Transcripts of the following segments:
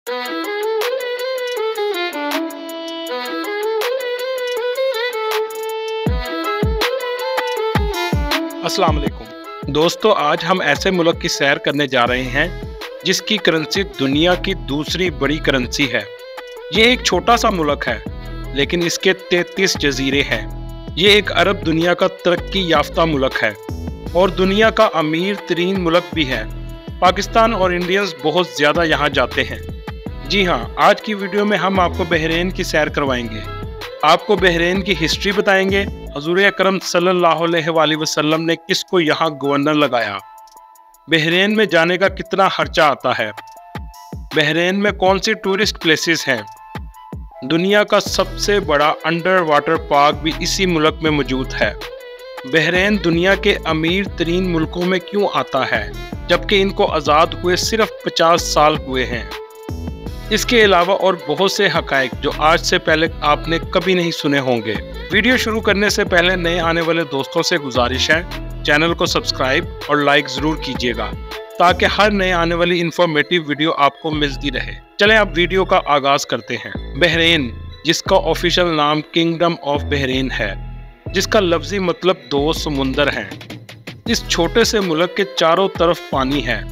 अस्सलाम वालेकुम दोस्तों, आज हम ऐसे मुल्क की सैर करने जा रहे हैं जिसकी करेंसी दुनिया की दूसरी बड़ी करेंसी है। ये एक छोटा सा मुल्क है लेकिन इसके 33 जजीरे हैं। ये एक अरब दुनिया का तरक्की याफ्ता मुल्क है और दुनिया का अमीर तरीन मुल्क भी है। पाकिस्तान और इंडियंस बहुत ज़्यादा यहाँ जाते हैं। जी हाँ, आज की वीडियो में हम आपको बहरीन की सैर करवाएंगे, आपको बहरीन की हिस्ट्री बताएंगे, हजूर अकरम सल्लल्लाहु अलैहि वसल्लम ने किसको यहाँ गवर्नर लगाया, बहरीन में जाने का कितना खर्चा आता है, बहरीन में कौन सी टूरिस्ट प्लेसेस हैं, दुनिया का सबसे बड़ा अंडर वाटर पार्क भी इसी मुल्क में मौजूद है। बहरीन दुनिया के अमीर तरीन मुल्कों में क्यों आता है जबकि इनको आज़ाद हुए सिर्फ 50 साल हुए हैं। इसके अलावा और बहुत से हकायक जो आज से पहले आपने कभी नहीं सुने होंगे। वीडियो शुरू करने से पहले नए आने वाले दोस्तों से गुजारिश है, चैनल को सब्सक्राइब और लाइक ज़रूर कीजिएगा ताकि हर नए आने वाली इंफॉर्मेटिव वीडियो आपको मिलती रहे। चलें अब वीडियो का आगाज़ करते हैं। बहरीन, जिसका ऑफिशियल नाम किंगडम ऑफ बहरीन है, जिसका लफ्जी मतलब 2 समुंदर हैं। इस छोटे से मुल्क के चारों तरफ पानी है।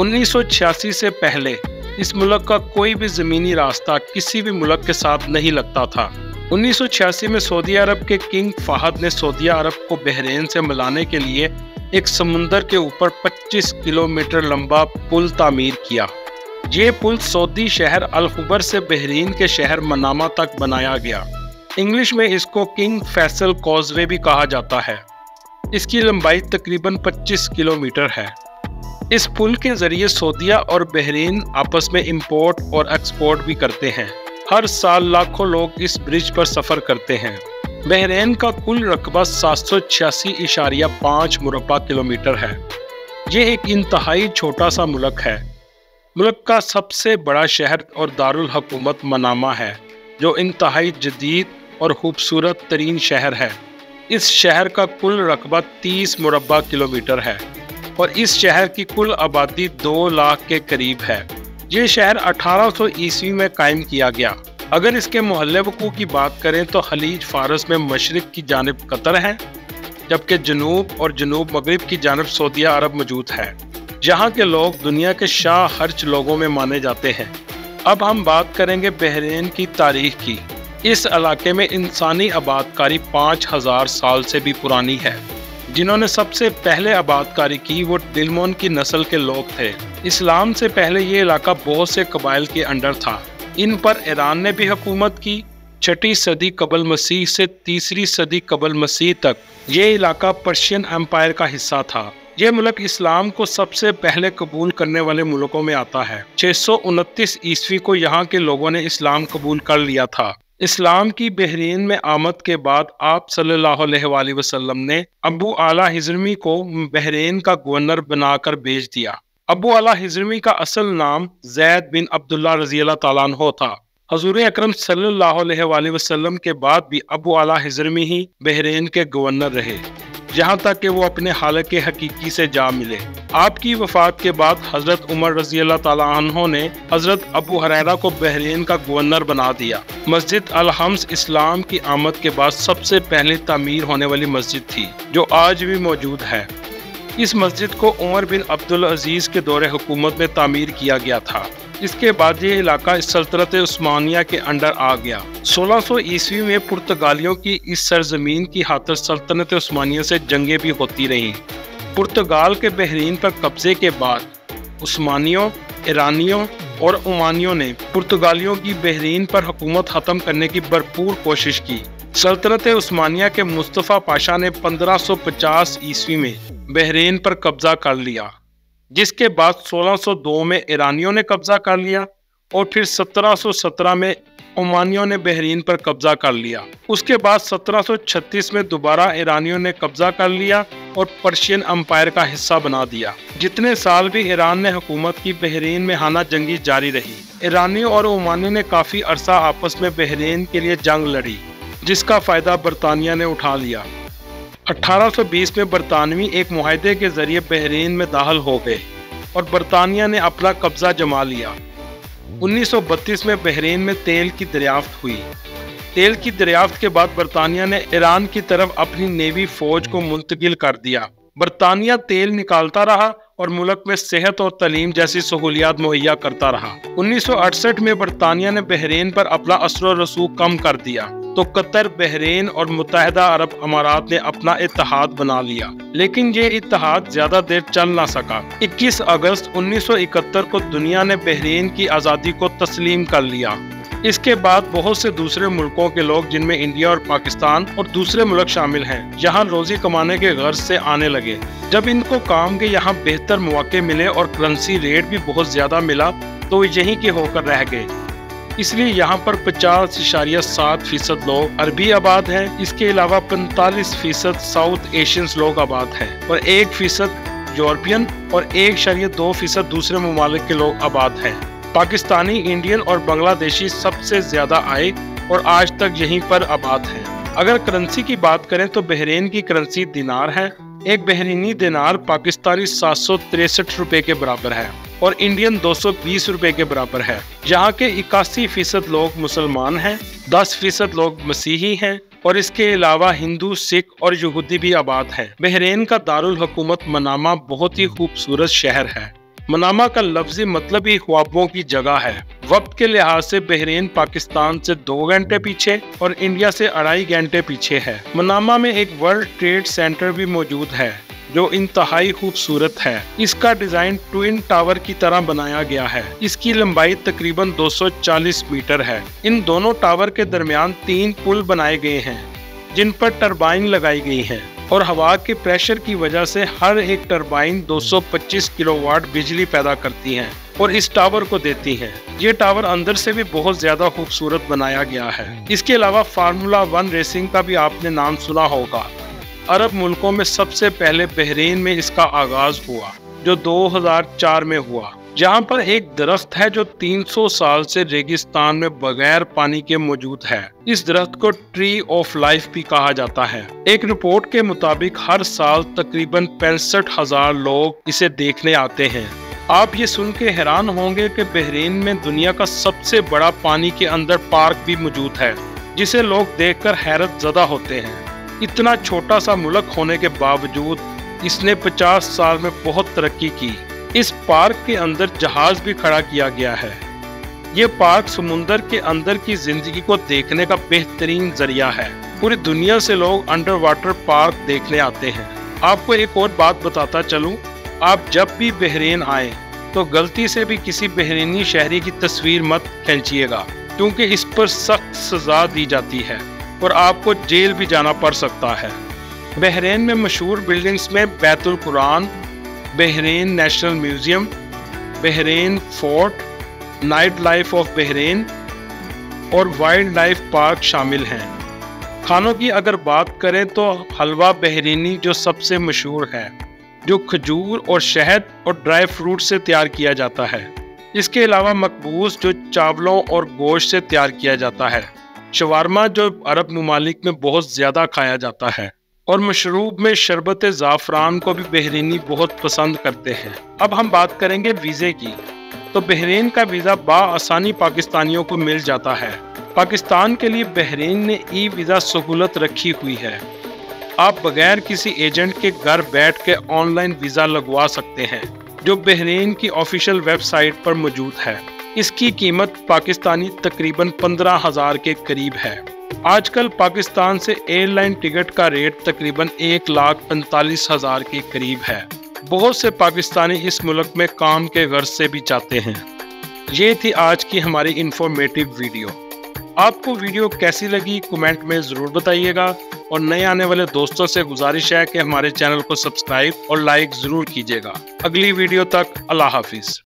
1986 से पहले इस मुल्क का कोई भी ज़मीनी रास्ता किसी भी मुल्क के साथ नहीं लगता था। 1986 में सऊदी अरब के किंग फहद ने सऊदी अरब को बहरीन से मिलाने के लिए एक समुंदर के ऊपर 25 किलोमीटर लंबा पुल तामीर किया। ये पुल सऊदी शहर अल खुबर से बहरीन के शहर मनामा तक बनाया गया। इंग्लिश में इसको किंग फैसल कॉजवे भी कहा जाता है। इसकी लंबाई तकरीबन 25 किलोमीटर है। इस पुल के जरिए सऊदीया और बहरीन आपस में इंपोर्ट और एक्सपोर्ट भी करते हैं। हर साल लाखों लोग इस ब्रिज पर सफ़र करते हैं। बहरीन का कुल रकबा 786.5 मुरब्बा किलोमीटर है। ये एक इंतहाई छोटा सा मुल्क है। मुल्क का सबसे बड़ा शहर और दारुल हुकूमत मनामा है, जो इंतहाई जदीद और खूबसूरत तरीन शहर है। इस शहर का कुल रकबा 30 मुरब्बा किलोमीटर है और इस शहर की कुल आबादी 2 लाख के करीब है। ये शहर 1800 ईस्वी में कायम किया गया। अगर इसके मोहल्ले वकूअ की बात करें तो खलीज फारस में मशरिक की जानिब कतर है, जबकि जनूब और जनूब मगरिब की जानिब सऊदी अरब मौजूद है। यहाँ के लोग दुनिया के शाह खर्च लोगों में माने जाते हैं। अब हम बात करेंगे बहरीन की तारीख की। इस इलाके में इंसानी आबादकारी 5000 साल से भी पुरानी है। जिन्होंने सबसे पहले आबादकारी की वो दिलमोन की नस्ल के लोग थे। इस्लाम से पहले ये इलाका बहुत से कबाइल के अंडर था। इन पर ईरान ने भी हुकूमत की। 6ठी सदी कबल मसीह से 3री सदी कबल मसीह तक ये इलाका पर्शियन एम्पायर का हिस्सा था। ये मुल्क इस्लाम को सबसे पहले कबूल करने वाले मुल्कों में आता है। 629 ईस्वी को यहाँ के लोगों ने इस्लाम कबूल कर लिया था। इस्लाम की बहरीन में आमद के बाद आप सल्लल्लाहु अलैहि वसल्लम ने अबू आला हिज़्रमी को बहरीन का गवर्नर बनाकर भेज दिया। अबू आला हिज़्रमी का असल नाम ज़ैद बिन अब्दुल्ला रज़ियल्लाहु ताला अन्हु था। हजूर अकरम सल्लल्लाहु अलैहि वसल्लम के बाद भी अबू आला हिज़्रमी ही बहरीन के गवर्नर रहे, यहाँ तक कि वो अपने हालत के हकीकी से जा मिले। आपकी वफात के बाद हज़रत उमर रज़ियल्लाहु ताला अन्हु ने हज़रत अबू हुरैरा को बहरीन का गवर्नर बना दिया। मस्जिद अल हम्स इस्लाम की आमद के बाद सबसे पहले तामीर होने वाली मस्जिद थी, जो आज भी मौजूद है। इस मस्जिद को उमर बिन अब्दुल अजीज़ के दौरे हुकूमत में तामीर किया गया था। इसके बाद ये इलाका सल्तनत उस्मानिया के अंडर आ गया। 1600 ईस्वी में पुर्तगालियों की इस सरजमीन की खातिर सल्तनत उस्मानिया से जंगें भी होती रहीं। पुर्तगाल के बहरीन पर कब्जे के बाद उस्मानियों, ईरानियों और ओमानियों ने पुर्तगालियों की बहरीन पर हुकूमत ख़त्म करने की भरपूर कोशिश की। सल्तनत उस्मानिया के मुस्तफ़ा पाशा ने 1550 ईस्वी में बहरीन पर कब्जा कर लिया, जिसके बाद 1602 में ईरानियों ने कब्जा कर लिया और फिर 1717 में ओमानियों ने बहरीन पर कब्जा कर लिया। उसके बाद 1736 में दोबारा ईरानियों ने कब्जा कर लिया और पर्शियन एम्पायर का हिस्सा बना दिया। जितने साल भी ईरान ने हुकूमत की, बहरीन में हाना जंगी जारी रही। ईरानियों और ओमानियों ने काफ़ी अरसा आपस में बहरीन के लिए जंग लड़ी, जिसका फ़ायदा बरतानिया ने उठा लिया। 1820 में बरतानवी एक मुआहदे के जरिए बहरीन में दाखिल हो गए और बरतानिया ने अपना कब्जा जमा लिया। 1932 में बहरीन में तेल की दरियाफ्त हुई। तेल की दरियाफ्त के बाद बरतानिया ने ईरान की तरफ अपनी नेवी फौज को मुंतकिल कर दिया। बरतानिया तेल निकालता रहा और मुल्क में सेहत और तालीम जैसी सहूलियात मुहैया करता रहा। 1968 में बरतानिया ने बहरीन पर अपना असर रसूख कम कर दिया तो कतर, बहरीन और मुत्तहिदा अरब अमारात ने अपना इत्तेहाद बना लिया, लेकिन ये इत्तेहाद ज्यादा देर चल ना सका। 21 अगस्त 1971 को दुनिया ने बहरीन की आज़ादी को तस्लीम कर लिया। इसके बाद बहुत से दूसरे मुल्कों के लोग, जिनमें इंडिया और पाकिस्तान और दूसरे मुल्क शामिल हैं, यहाँ रोजी कमाने के गर्ज से आने लगे। जब इनको काम के यहाँ बेहतर मौके मिले और करेंसी रेट भी बहुत ज्यादा मिला तो यहीं के होकर रह गए। इसलिए यहाँ पर 50.7% लोग अरबी आबाद हैं। इसके अलावा 45% साउथ एशियंस लोग आबाद हैं और 1% यूरोपियन और 1.2% दूसरे ममालिक के लोग आबाद हैं। पाकिस्तानी, इंडियन और बांग्लादेशी सबसे ज्यादा आए और आज तक यहीं पर आबाद हैं। अगर करेंसी की बात करें तो बहरीन की करेंसी दिनार है। एक बहरीनी दिनार पाकिस्तानी 763 रुपए के बराबर है और इंडियन 220 रुपए के बराबर है। यहाँ के 81% लोग मुसलमान हैं, 10% लोग मसीही हैं और इसके अलावा हिंदू, सिख और यहूदी भी आबाद हैं। बहरीन का दारुल हुकूमत मनामा बहुत ही खूबसूरत शहर है। मनामा का लफ्जी मतलब ही ख्वाबों की जगह है। वक्त के लिहाज से बहरीन पाकिस्तान से 2 घंटे पीछे और इंडिया से 2.5 घंटे पीछे है। मनामा में एक वर्ल्ड ट्रेड सेंटर भी मौजूद है जो इंतहाई खूबसूरत है। इसका डिजाइन ट्विन टावर की तरह बनाया गया है। इसकी लंबाई तकरीबन 240 मीटर है। इन दोनों टावर के दरमियान 3 पुल बनाए गए हैं जिन पर टरबाइन लगाई गई है और हवा के प्रेशर की वजह से हर एक टरबाइन 225 किलोवाट बिजली पैदा करती हैं और इस टावर को देती हैं। ये टावर अंदर से भी बहुत ज्यादा खूबसूरत बनाया गया है। इसके अलावा फार्मूला 1 रेसिंग का भी आपने नाम सुना होगा। अरब मुल्कों में सबसे पहले बहरीन में इसका आगाज हुआ जो 2004 में हुआ। जहाँ पर एक दरख्त है जो 300 साल से रेगिस्तान में बगैर पानी के मौजूद है। इस दरख्त को ट्री ऑफ लाइफ भी कहा जाता है। एक रिपोर्ट के मुताबिक हर साल तकरीबन 65,000 लोग इसे देखने आते हैं। आप ये सुन के हैरान होंगे कि बहरीन में दुनिया का सबसे बड़ा पानी के अंदर पार्क भी मौजूद है जिसे लोग देखकर हैरत ज़दा होते हैं। इतना छोटा सा मुल्क होने के बावजूद इसने 50 साल में बहुत तरक्की की। इस पार्क के अंदर जहाज भी खड़ा किया गया है। ये पार्क समुंदर के अंदर की जिंदगी को देखने का बेहतरीन जरिया है। पूरी दुनिया से लोग अंडर वाटर पार्क देखने आते हैं। आपको एक और बात बताता चलूं, आप जब भी बहरीन आए तो गलती से भी किसी बहरीनी शहरी की तस्वीर मत खींचिएगा क्योंकि इस पर सख्त सजा दी जाती है और आपको जेल भी जाना पड़ सकता है। बहरीन में मशहूर बिल्डिंग्स में बैतुल कुरान, Bahrain national museum, Bahrain fort, night life of Bahrain और वाइल्ड लाइफ पार्क शामिल हैं। खानों की अगर बात करें तो हलवा बहरीनी जो सबसे मशहूर है, जो खजूर और शहद और ड्राई फ्रूट से तैयार किया जाता है। इसके अलावा मकबूस जो चावलों और गोश्त से तैयार किया जाता है। शवारमा जो अरब ममालिक में बहुत ज़्यादा खाया जाता है और मशरूब में शरबत ज़ाफ़रान को भी बहरीनी बहुत पसंद करते हैं। अब हम बात करेंगे वीज़े की। तो बहरीन का वीज़ा बआसानी पाकिस्तानियों को मिल जाता है। पाकिस्तान के लिए बहरीन ने ई वीज़ा सहूलत रखी हुई है। आप बगैर किसी एजेंट के घर बैठ के ऑनलाइन वीज़ा लगवा सकते हैं जो बहरीन की ऑफिशियल वेबसाइट पर मौजूद है। इसकी कीमत पाकिस्तानी तकरीबन 15,000 के करीब है। आजकल पाकिस्तान से एयरलाइन टिकट का रेट तकरीबन 1,45,000 के करीब है। बहुत से पाकिस्तानी इस मुल्क में काम के गर्ज से भी जाते हैं। ये थी आज की हमारी इंफॉर्मेटिव वीडियो। आपको वीडियो कैसी लगी कमेंट में ज़रूर बताइएगा और नए आने वाले दोस्तों से गुजारिश है कि हमारे चैनल को सब्सक्राइब और लाइक ज़रूर कीजिएगा। अगली वीडियो तक अल्लाह हाफिज़।